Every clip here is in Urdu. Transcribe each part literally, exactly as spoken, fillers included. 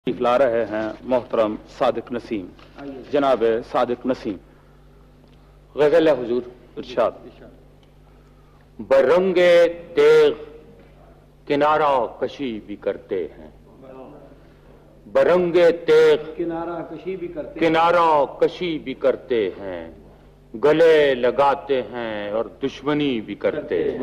لا رہے ہیں محترم صادق نسیم، جناب صادق نسیم۔ غزل حضور ارشاد۔ برنگ تیغ کنارہ کشی بھی کرتے ہیں، برنگ تیغ کنارہ کشی بھی کرتے کنارہ کشی بھی کرتے ہیں، گلے لگاتے ہیں اور دشمنی بھی کرتے ہیں۔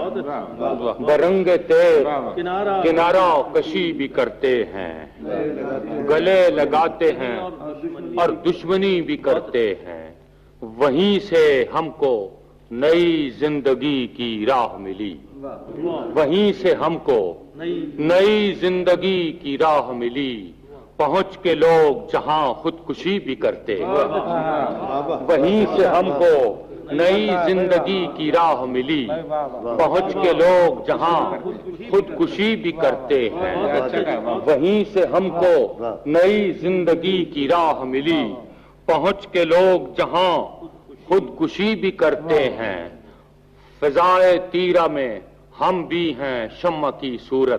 برنگ تیغ کنارہ کشی بھی کرتے ہیں، گلے لگاتے ہیں اور دشمنی بھی کرتے ہیں۔ وہیں سے ہم کو نئی زندگی کی راہ ملی، وہیں سے ہم کو نئی زندگی کی راہ ملی۔ پہنچ کے لوگ جہاں خودکشی بھی کرتے ہیں، وہیں سے ہم کو نئی زندگی کی راہ ملی۔ پہنچ کے لوگ جہاں خودکشی بھی کرتے ہیں، وہیں سے ہم کو نئی زندگی کی راہ ملی۔ پہنچ کے لوگ جہاں خودکشی بھی کرتے ہیں۔ فضائے تیرہ میں ہم بھی ہیں شمع کی صورت،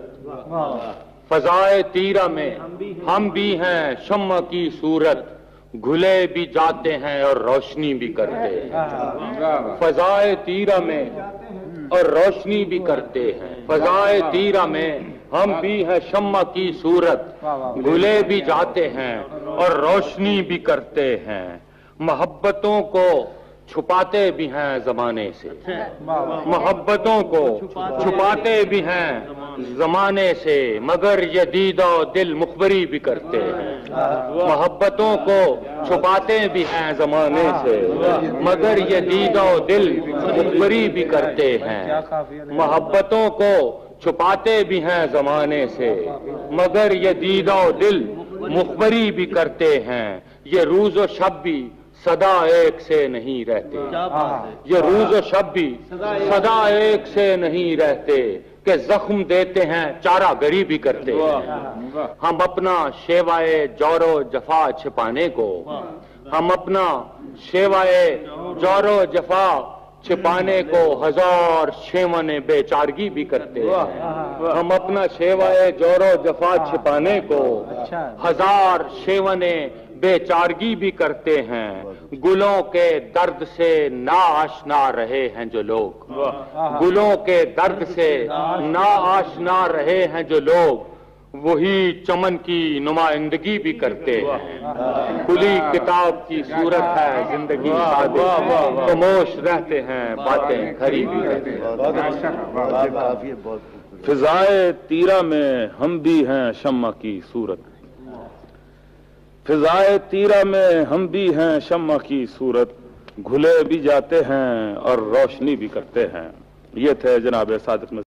فضائے تیرہ میں ہم بھی ہیں شمع کی صورت، گھلے بھی جاتے ہیں اور روشنی بھی کرتے ہیں۔ فضائے تیرہ میں اور روشنی بھی کرتے ہیں، فضائے تیرہ میں ہم بھی ہیں شمع کی صورت، گھلے بھی جاتے ہیں اور روشنی بھی کرتے ہیں۔ محبتوں کو چھپاتے بھی ہیں زمانے سے، محبتوں کو چھپاتے بھی ہیں زمانے سے، مگر یہ دید و دل مخبری بھی کرتے ہیں۔ محبتوں کو چھپاتے بھی ہیں زمانے سے، مگر یہ دید و دل مخبری بھی کرتے ہیں۔ محبتوں کو چھپاتے بھی ہیں زمانے سے، مگر یہ دید و دل مخبری بھی کرتے ہیں۔ یہ روز و شب بھی صدا ایک سے نہیں رہتے، یہ روز و شب بھی صدا ایک سے نہیں رہتے، کہ زخم دیتے ہیں چارہ گری بھی کرتے ہیں۔ ہم اپنا شیوائے جور و جفا چھپانے کو، ہم اپنا شیوائے جور و جفا چھپانے کو ہزار شیون بے چارگی بھی کرتے ہیں۔ ہم اپنا شیوائے جور و جفا چھپانے کو ہزار شیون بے چارگی بھی کرتے ہیں۔ گلوں کے درد سے نا آشنا رہے ہیں جو لوگ، گلوں کے درد سے نا آشنا رہے ہیں جو لوگ، وہی چمن کی نمائندگی بھی کرتے ہیں۔ کھلی کتاب کی صورت ہے زندگی سادے، خاموش رہتے ہیں باتیں کھری بھی کرتے ہیں۔ فضائے تیرہ میں ہم بھی ہیں شمع کی صورت، فضائے تیرہ میں ہم بھی ہیں شمع کی صورت، گھلے بھی جاتے ہیں اور روشنی بھی کرتے ہیں۔ یہ تھے جناب صادق نسیم۔